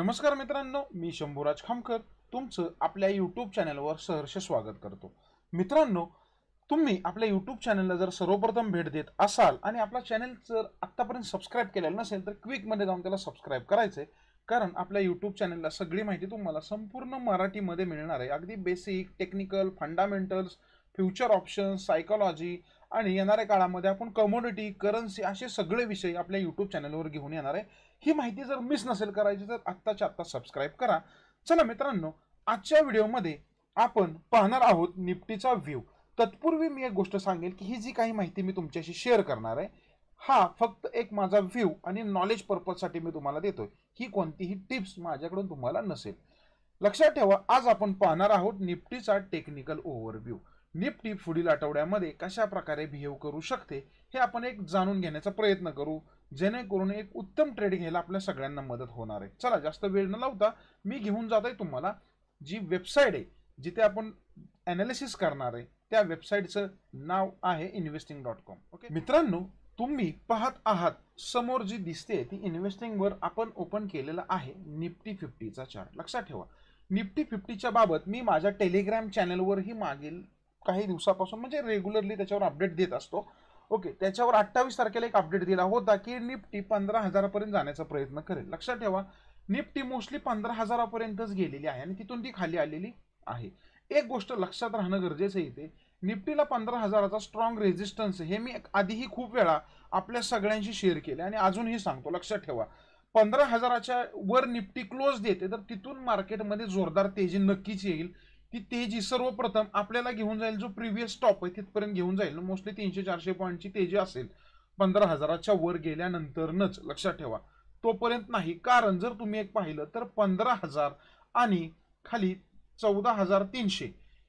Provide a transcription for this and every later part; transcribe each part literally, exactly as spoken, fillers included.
नमस्कार मित्रांनो, मी शंभूराज खामकर तुमचं आपल्या यूट्यूब चॅनलवर सहर्ष स्वागत करतो। मित्रांनो, तुम्ही आपल्या यूट्यूब चॅनलला जर सर्वप्रथम भेट देत असाल आणि आपला चॅनल जर आतापर्यंत सबस्क्राइब केलेलं नसेल तर क्विक मध्ये जाऊन त्याला सबस्क्राइब करायचंय, कारण आपल्या यूट्यूब चॅनलला सगळी माहिती तुम्हाला संपूर्ण मराठीमध्ये मिळणार आहे। अगदी basic, technical, fundamentals, future options, psychology आणि येणाऱ्या काळामध्ये आपण कमोडिटी, करन्सी असे सगळे विषय आपल्या यूट्यूब चॅनलवर घेऊन येणार आहे। ही माहिती जर मिस नसेल करायची तर आत्ताच्या आत्ता सबस्क्राइब करा। चला मित्रांनो, आजच्या व्हिडिओमध्ये आपण पाहणार आहोत निफ्टीचा व्ह्यू। तत्पूर्वी मी एक गोष्ट सांगेल की ही जी काही माहिती मी तुमच्याशी शेअर करणार आहे, हा फक्त एक माझा व्ह्यू आणि नॉलेज पर्पजसाठी मी तुम्हाला देतोय। ही कोणतीही टिप्स माझ्याकडून तुम्हाला नसेल। लक्षात ठेवा, आज आपण पाहणार आहोत निफ्टीचा टेक्निकल ओव्हरव्ह्यू। निफ्टी पुढील आठवड्यामध्ये कशा प्रकारे बिहेव करू शकते हे आपण एक जाणून घेण्याचा प्रयत्न करू, जेणेकरून एक उत्तम ट्रेड घ्यायला आपल्या सगळ्यांना मदत होणार आहे। चला जास्त वेळ न लावता मी घेऊन जातोय तुम्हाला जी वेबसाईट आहे जिथे आपण एनालिसिस करणार आहे, त्या वेबसाईटचं नाव आहे इन्व्हेस्टिंग डॉट कॉम। ओके मित्रांनो, तुम्ही पाहत आहात समोर जी दिसते ती इन्व्हेस्टिंग वर आपण ओपन केलेला आहे निफ्टी फिफ्टीचा चार्ट। लक्षात ठेवा, निफ्टी फिफ्टीच्या बाबत मी माझ्या टेलिग्राम चॅनलवरही मागील काही दिवसापासून म्हणजे रेग्युलरली त्याच्यावर अपडेट देत असतो। ओके, त्याच्यावर अठ्ठावीस तारखेला एक अपडेट दिला होता की निफ्टी पंधरा हजारापर्यंत जाण्याचा प्रयत्न करेल। लक्षात ठेवा, निफ्टी मोस्टली पंधरा हजारापर्यंतच गेलेली आहे आणि तिथून ती खाली आलेली आहे। एक गोष्ट लक्षात राहणं गरजेचं आहे, इथे निफ्टीला पंधरा हजाराचा स्ट्रॉंग रेजिस्टन्स हे मी आधीही खूप वेळा आपल्या सगळ्यांशी शेअर केले आणि अजूनही सांगतो। लक्षात ठेवा, पंधरा हजाराच्या वर निफ्टी क्लोज देते तर तिथून मार्केटमध्ये जोरदार तेजी नक्कीच येईल। ती तेजी सर्वप्रथम आपल्याला घेऊन जाईल, जो प्रिव्हियस स्टॉप आहे तिथपर्यंत घेऊन जाईल। मोस्टली तीनशे चारशे पॉईंटची तेजी असेल पंधरा हजाराच्या वर गेल्यानंतरच। लक्षात ठेवा, तोपर्यंत नाही, कारण जर तुम्ही एक पाहिलं तर पंधरा हजार आणि खाली चौदा हजार तीनशे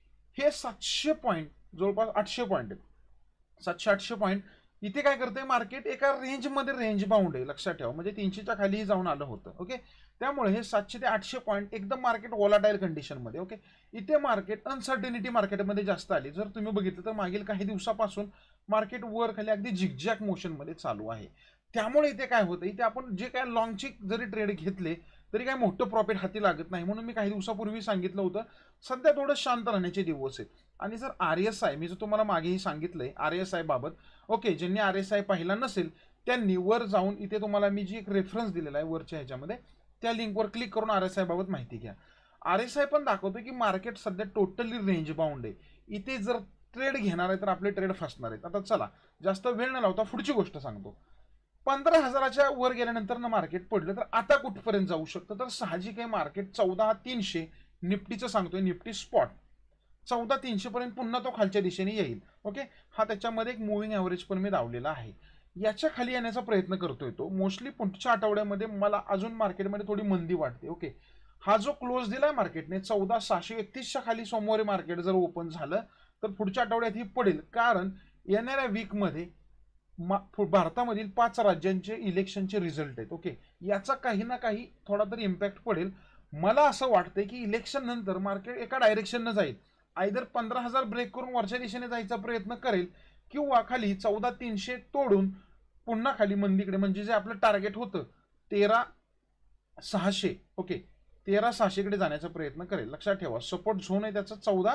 हे सातशे पॉईंट, जवळपास आठशे पॉईंट आहेत। सातशे आठशे पॉईंट इथे काय करते मार्केट, एका रेंज मध्ये रेंज बाउंड आहे। लक्षात ठेवा, म्हणजे तीनशेच्या खाली जाऊन आलं होतं। ओके, त्यामुळे हे सातशे ते आठशे पॉईंट एकदम मार्केट वॉलाटाईल कंडिशन मध्ये। ओके, इथे मार्केट अनसर्टेनिटी मार्केटमध्ये जास्त आली। जर तुम्ही बघितलं तर मागील काही दिवसापासून मार्केट वर खाली अगदी झिगझॅग मोशन मध्ये चालू आहे। त्यामुळे इथे काय होतं, इथे आपण जे काय लॉंगचे जरी ट्रेड घेतले तरी काय मोठं प्रॉफिट हाती लागत नाही। म्हणून मी काही दिवसापूर्वी सांगितलं होतं सध्या थोडं शांत राहण्याचे दिवस आहेत। आणि जर आर एस आय, मी जर तुम्हाला मागेही सांगितलंय आर एस आय बाबत, ओके, ज्यांनी आर एस आय पाहिला नसेल त्यांनी वर जाऊन इथे तुम्हाला मी जी एक रेफरन्स दिलेला आहे वरच्या ह्याच्यामध्ये, त्या लिंकवर क्लिक करून आर एस आय बाबत माहिती घ्या। आर एस आय पण दाखवतो की मार्केट सध्या टोटली रेंज बाउंड आहे। इथे जर ट्रेड घेणार आहे तर आपले ट्रेड फसणार आहेत। आता चला जास्त वेळ न लावता पुढची गोष्ट सांगतो। पंधरा हजाराच्या वर गेल्यानंतर ना मार्केट पडलं तर आता कुठपर्यंत जाऊ शकतं, तर साहजिक आहे मार्केट चौदा तीनशे निफ्टीचं सांगतोय, निफ्टी स्पॉट चौदा तीनशे पर्यंत पुन्हा तो खालच्या दिशेने येईल। ओके, हा त्याच्यामध्ये एक मुव्हिंग ॲव्हरेज पण मी लावलेला आहे। याच्या खाली येण्याचा प्रयत्न करतोय तो। मोस्टली पुढच्या आठवड्यामध्ये मला अजून मार्केटमध्ये थोडी मंदी वाटते। ओके, हा जो क्लोज दिलाय मार्केटने चौदा सहाशे एकतीसच्या खाली सोमवारी मार्केट जर ओपन झालं तर पुढच्या आठवड्यात ही पडेल, कारण येणाऱ्या वीकमध्ये भारतामधील पाच राज्यांचे इलेक्शनचे रिझल्ट आहेत। ओके, याचा काही ना काही थोडा तरी इम्पॅक्ट पडेल। मला असं वाटतंय की इलेक्शन नंतर मार्केट एका डायरेक्शननं जाईल, आयदर पंधरा हजार ब्रेक करून वरच्या दिशेने जायचा प्रयत्न करेल किंवा खाली चौदा तीनशे तोडून पुन्हा खाली मंदीकडे, म्हणजे जे आपलं टार्गेट होतं तेरा सहाशे, ओके, तेरा सहाशे कडे जाण्याचा प्रयत्न करेल। लक्षात ठेवा, सपोर्ट झोन आहे त्याचा चौदा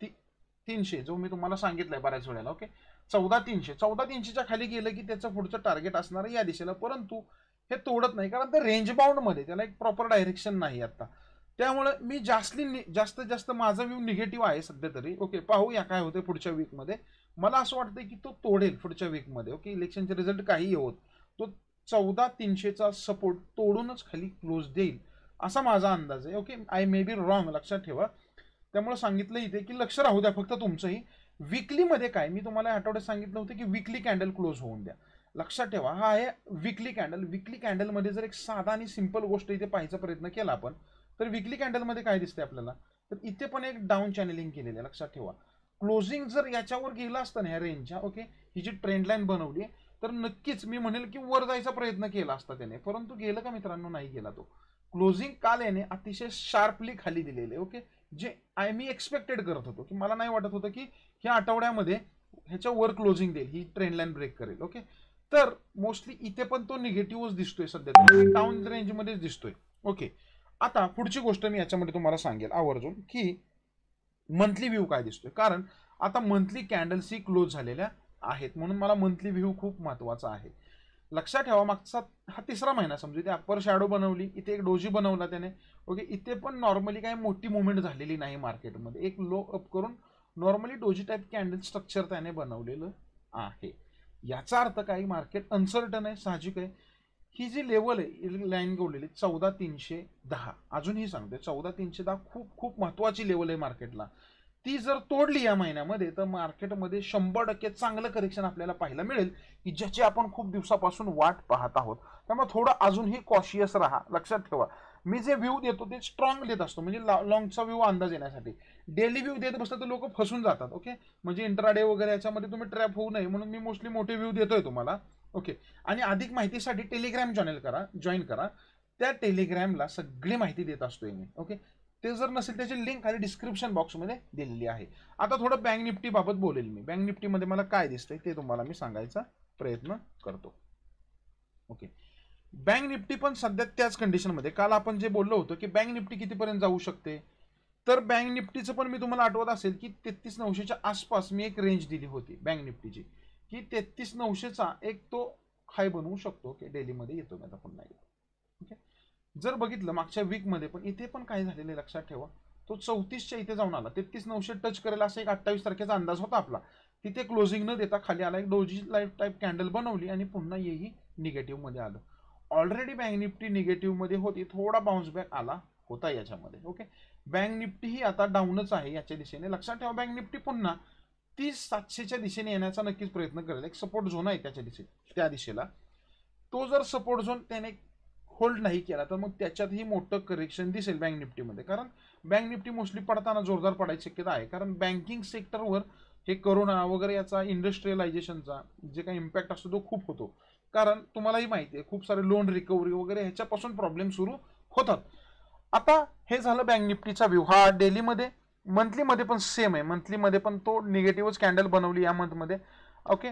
तीनशे, जो मी तुम्हाला सांगितलंय बऱ्याच वेळेला। ओके, चौदा तीनशे चौदा तीनशेच्या खाली गेलं की त्याचं पुढचं टार्गेट असणार या दिशेला, परंतु हे तोडत नाही कारण ते रेंज बाउंड मध्ये, त्याला एक प्रॉपर डायरेक्शन नाही आता। त्यामुळे मी जास्ती जास्त जास्त माझा व्ह्यू निगेटिव्ह आहे सध्या तरी। ओके, पाहूया काय होते पुढच्या वीकमध्ये। मला असं वाटतंय की तो तोडेल पुढच्या वीकमध्ये। ओके, इलेक्शनचे रिझल्ट काही होत तो चौदा तीनशेचा सपोर्ट तोडूनच खाली क्लोज देईल असा माझा अंदाज आहे। Okay, I may be wrong, लक्षात ठेवा। त्यामुळे सांगितलं इथे की लक्ष राहू द्या फक्त तुमचंही। वीकली मध्ये काय मी तुम्हाला आठवड्यात सांगितलं होतं की वीकली कॅन्डल क्लोज होऊन द्या। लक्षात ठेवा, हा आहे वीकली कॅन्डल। वीकली कॅन्डल मध्ये जर एक साधा आणि सिंपल गोष्ट इथे पाहायचा प्रयत्न केला आपण, तर वीकली कॅन्डल मध्ये काय दिसते आपल्याला, तर इथे पण एक डाऊन चॅनेलिंग केलेलं आहे। लक्षात ठेवा, क्लोजिंग जर याच्यावर गेलं असतं ना या रेंजच्या, ओके, ही जी ट्रेंड लाईन बनवली तर नक्कीच मी म्हणेल की वर जायचा प्रयत्न केला असता त्याने, परंतु गेलं का मित्रांनो, नाही गेला तो। क्लोजिंग काल याने अतिशय शार्पली खाली दिलेले। ओके, जे आय मी एक्सपेक्टेड करत होतो की मला नाही वाटत होतं की ह्या आठवड्यामध्ये ह्याच्या वर क्लोजिंग देईल, ही ट्रेंड लाईन ब्रेक करेल। ओके, तर मोस्टली इथे पण तो निगेटिव्हच दिसतोय सध्या, डाऊन रेंज मध्येच दिसतोय। ओके, आता पुढची गोष्ट मी याच्यामध्ये तुम्हाला सांगेल आवर्जून की मंथली व्ह्यू काय दिसतोय, कारण आता मंथली कॅन्डल्स ही क्लोज झालेल्या आहेत, म्हणून मला मंथली व्ह्यू खूप महत्वाचा आहे. लक्षात ठेवा, मागचा हा तिसरा महिना समजू, इथे अप्पर शॅडो बनवली, इथे एक डोजी बनवला त्याने. ओके, इथे पण नॉर्मली काही मोठी मुवमेंट झालेली नाही मार्केटमध्ये, एक लो अप करून normally doji type candle structure त्याने बनवलेलं आहे. याचा अर्थ काही मार्केट अनसर्टन आहे, साहजिक आहे. ही जी लेवल आहे लाईन गोवलेली चौदा तीनशे दहा, अजूनही सांगते चौदा तीनशे दहा खूप खूप महत्वाची लेवल आहे मार्केटला. ती जर तोडली या महिन्यामध्ये तर मार्केटमध्ये शंभर टक्के चांगलं करेक्शन आपल्याला पाहायला मिळेल, की ज्याची आपण खूप दिवसापासून वाट पाहत आहोत. त्यामुळे थोडं अजूनही कॉशियस राहा. लक्षात ठेवा, मी जे व्ह्यू देतो ते स्ट्रॉंग देत असतो, म्हणजे लॉंगचा व्ह्यू अंदाज येण्यासाठी. डेली व्ह्यू देत बसलं तर लोक फसून जातात. ओके, म्हणजे इंट्राडे वगैरे याच्यामध्ये तुम्ही ट्रॅप होऊ नये म्हणून मी मोस्टली मोठे व्ह्यू देतोय तुम्हाला. ओके, आणि अधिक माहितीसाठी टेलिग्राम चॅनल करा, जॉईन करा. त्या टेलिग्रामला सगळी माहिती देत असतोय मी. ओके, ते जर नसेल त्याची लिंक खाली डिस्क्रिप्शन बॉक्समध्ये दिलेली आहे. आता थोडं बँक निफ्टी बाबत बोलेल मी. बँक निफ्टीमध्ये मला काय दिसतंय ते तुम्हाला मी सांगायचा प्रयत्न करतो. ओके, बँक निफ्टी पण सध्या त्याच कंडिशनमध्ये, काल आपण जे बोललो होतो की बँक निफ्टी कितीपर्यंत जाऊ शकते, तर बँक निफ्टीचं पण मी तुम्हाला आठवत असेल की तेहतीस नऊशेच्या आसपास मी एक रेंज दिली होती बँक निफ्टीची, की तेहतीस नऊशेचा एक तो हाय बनवू शकतो. ओके, डेलीमध्ये येतो मी आता पुन्हा. ओके, जर बघितलं मागच्या वीकमध्ये पण इथे पण काय झालेलं लक्षात ठेवा, तो चौतीसच्या इथे जाऊन आला, तेहतीस नऊशे टच करेल असा एक अठ्ठावीस तारखेचा अंदाज होता आपला. तिथे क्लोजिंग न देता खाली आला, एक डोजी लाईफ टाईप कॅन्डल बनवली आणि पुन्हा येही निगेटिव्ह मध्ये आलं. ऑलरेडी बँक निफ्टी निगेटिव्ह मध्ये होती, थोडा बाउन्स बॅक आला होता याच्यामध्ये. ओके, बँक निफ्टी ही आता डाऊनच आहे याच्या दिशेने. लक्षात ठेवा, बँक निफ्टी पुन्हा तीस सातशेच्या दिशेने येण्याचा नक्कीच प्रयत्न करेल. एक सपोर्ट झोन आहे त्याच्या दिशे त्या दिशेला. तो जर सपोर्ट झोन त्याने होल्ड नाही केला तर मग त्याच्यातही मोठं करेक्शन दिसेल बँक निफ्टीमध्ये, कारण बँक निफ्टी मोस्टली पडताना जोरदार पडायची शक्यता आहे. कारण बँकिंग सेक्टरवर हे कोरोना वगैरे याचा इंडस्ट्रियलायझेशनचा जे काही इम्पॅक्ट असतो तो खूप होतो. कारण तुम्हालाही माहिती आहे खूप सारे लोन रिकव्हरी वगैरे ह्याच्यापासून प्रॉब्लेम सुरू होतात. आता हे झालं बँक निफ्टीचा व्ह्यू. हा डेलीमध्ये, मंथलीमध्ये पण सेम आहे. मंथलीमध्ये पण तो निगेटिव्हच कॅन्डल बनवली या मंथमध्ये. ओके,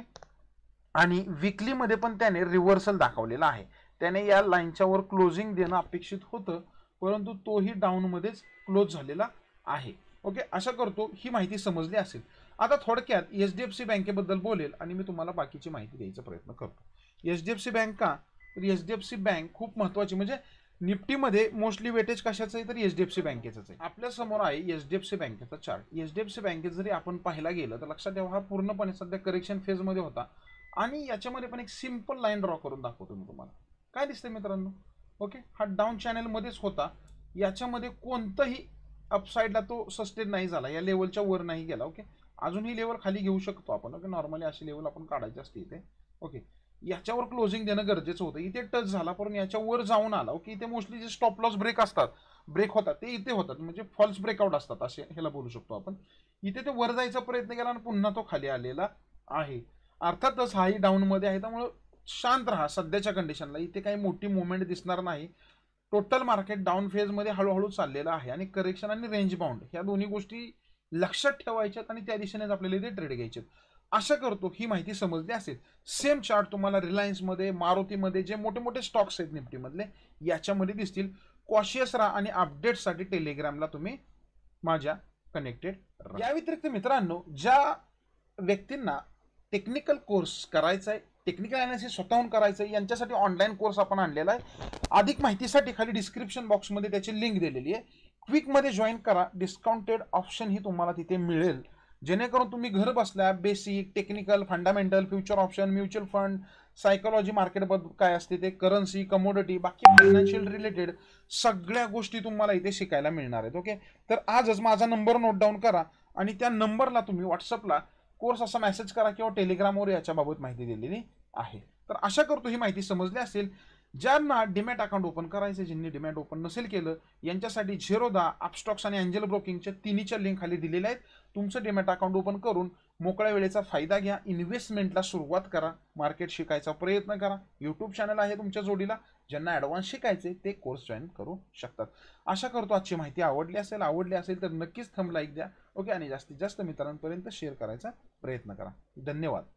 आणि विकलीमध्ये पण त्याने रिव्हर्सल दाखवलेला आहे. त्याने या लाईनच्या वर क्लोजिंग देणं अपेक्षित होतं, परंतु तोही डाऊनमध्येच क्लोज झालेला आहे. ओके, आशा करतो ही माहिती समजली असेल. आता थोडक्यात एचडीएफसी बँकेबद्दल बोलेल आणि मी तुम्हाला बाकीची माहिती द्यायचा प्रयत्न करतो. एचडीएफसी बँक का, तर एचडीएफसी बँक खूप महत्वाची, म्हणजे निफ्टीमध्ये मोस्टली वेटेज कशाचं आहे तर एचडीएफसी बँकेचं आहे. आपल्या समोर आहे एचडीएफसी बँकेचा चार्ट. एचडीएफसी बँकेत जरी आपण पाहायला गेलं तर लक्षात ठेवा, हा पूर्णपणे सध्या करेक्शन फेजमध्ये होता. आणि याच्यामध्ये पण एक सिंपल लाईन ड्रॉ करून दाखवतो मी तुम्हाला. काय दिसतंय मित्रांनो? ओके, हा डाऊन चॅनल मध्येच होता. याच्यामध्ये कोणतंही अपसाईडला तो सस्टेन नाही झाला, या लेवलच्या वर नाही गेला. ओके, अजूनही लेवल खाली घेऊ शकतो आपण. ओके, नॉर्मली अशी लेवल आपण काढायची असते इथे. ओके, याच्यावर क्लोजिंग देणं गरजेचं होतं. इथे टच झाला पण याच्या वर जाऊन आला. ओके, इथे मोस्टली जे स्टॉप लॉस ब्रेक असतात, ब्रेक होतात ते इथे होतात, म्हणजे फॉल्स ब्रेकआउट असतात असे ह्याला बोलू शकतो आपण. इथे ते वर जायचा प्रयत्न केला आणि पुन्हा तो खाली आलेला आहे. अर्थातच हाही डाऊन मध्ये आहे, त्यामुळे शांत राहा सध्याच्या कंडिशनला. इथे काही मोठी मुवमेंट दिसणार नाही. टोटल मार्केट डाऊन फेज मध्ये हळूहळू चाललेलं आहे आणि करेक्शन आणि रेंज बाउंड ह्या दोन्ही गोष्टी लक्षात ठेवायच्यात आणि त्या दिशेनेच आपल्याला इथे ट्रेड घ्यायचे. आशा करतो ही माहिती समजली असेल. सेम चार्ट तुम्हाला रिलायन्समध्ये, मारुतीमध्ये जे मोठे मोठे स्टॉक्स आहेत निफ्टीमधले याच्यामध्ये दिसतील. कॉशियस राहा आणि अपडेटसाठी टेलिग्रामला तुम्ही माझ्या कनेक्टेड राहा. या व्यतिरिक्त मित्रांनो, ज्या व्यक्तींना टेक्निकल कोर्स करायचा आहे, टेक्निकल अनालिसिस स्वतःहून करायचं आहे, यांच्यासाठी ऑनलाईन कोर्स आपण आणलेला आहे. अधिक माहितीसाठी खाली डिस्क्रिप्शन बॉक्समध्ये त्याची लिंक दिलेली आहे. क्विकमध्ये जॉईन करा. डिस्काउंटेड ऑप्शन ही तुम्हाला तिथे मिळेल, जेणेकरून तुम्ही घर बसल्या basic, technical, fundamental, future option, mutual fund, psychology मार्केटबद्दल काय असते ते, करन्सी, कमोडिटी, बाकी फायनान्शियल रिलेटेड सगळ्या गोष्टी तुम्हाला इथे शिकायला मिळणार आहेत. ओके, तर आजच माझा नंबर नोट डाऊन करा आणि त्या नंबरला तुम्ही व्हॉट्सअपला कोर्स असा मेसेज करा किंवा टेलिग्रामवर याच्याबाबत माहिती दिलेली आहे. तर आशा करतो ही माहिती समजली असेल. ज्यांना डिमॅट अकाउंट ओपन करायचे, ज्यांनी डिमॅट ओपन नसेल केलं, यांच्यासाठी झिरोदा, अपस्टॉक्स आणि एंजल ब्रोकिंगच्या तिन्हीच्या लिंक खाली दिलेल्या आहेत. तुमचं डिमॅट अकाउंट ओपन करून मोकळ्या वेळेचा फायदा घ्या, इन्व्हेस्टमेंटला सुरुवात करा, मार्केट शिकायचा प्रयत्न करा. यूट्यूब चॅनल आहे तुमच्या जोडीला, ज्यांना ॲडव्हान्स शिकायचे ते कोर्स जॉईन करू शकतात. आशा करतो आजची माहिती आवडली असेल. आवडली असेल तर नक्कीच थंब लाईक द्या. ओके, आणि जास्तीत जास्त मित्रांपर्यंत शेअर करायचा प्रयत्न करा. धन्यवाद.